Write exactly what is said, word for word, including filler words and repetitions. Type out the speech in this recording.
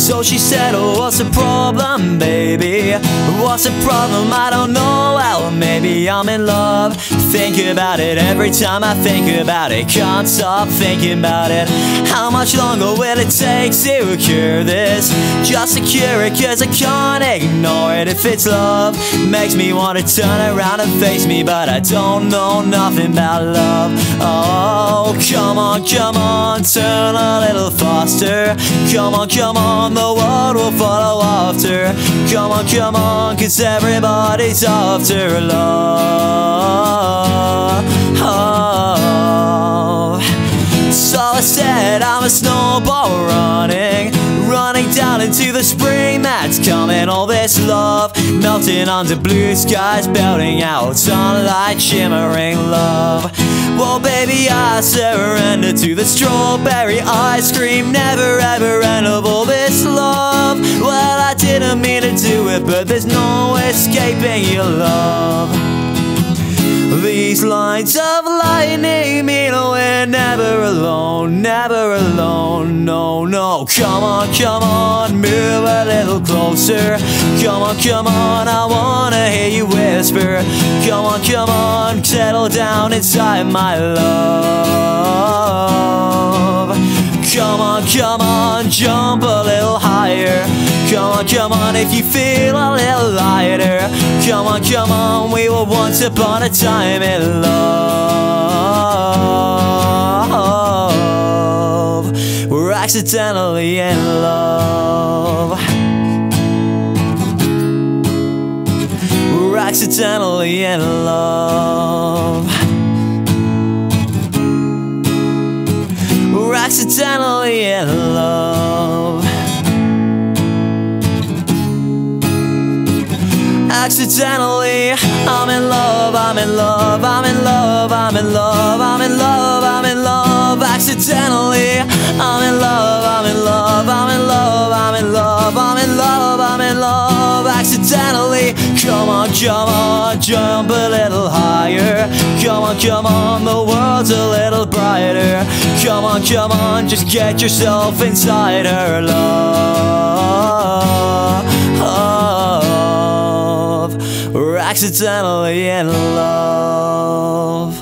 So she said, oh, what's the problem, baby? What's the problem? I don't know. Well, maybe I'm in love. Think about it every time I think about it. Can't stop thinking about it. How much longer will it take to cure this? Just to cure it, cause I can't ignore it. If it's love, makes me want to turn around and face me, but I don't know nothing about love. Oh, come on, come on, turn a little faster. Come on, come on, the world will follow after. Come on, come on, cause everybody's after love. Oh. So I said I'm a snowball running, running down into the spring that's coming. All this love melting under blue skies, belting out sunlight, shimmering love. Well, baby, I surrender to the strawberry ice cream, never ever end of all this love. Well, I didn't mean to do it, but there's no escaping your love. These lines of lightning mean we're never alone, never alone, no, no. Come on, come on, move a little closer. Come on, come on, I wanna hear you whisper. Come on, come on, settle down inside my love. Come on, come on, jump a little higher. Come on, come on, if you feel a little lighter. Come on, come on, we were once upon a time in love. We're accidentally in love. We're accidentally in love. We're accidentally in love. Accidentally, I'm in love, I'm in love, I'm in love, I'm in love, I'm in love, I'm in love. Accidentally, I'm in love, I'm in love, I'm in love, I'm in love, I'm in love, I'm in love. Accidentally, come on, come on, jump a little higher. Come on, come on, the world's a little brighter. Come on, come on, just get yourself inside her love. We're accidentally in love.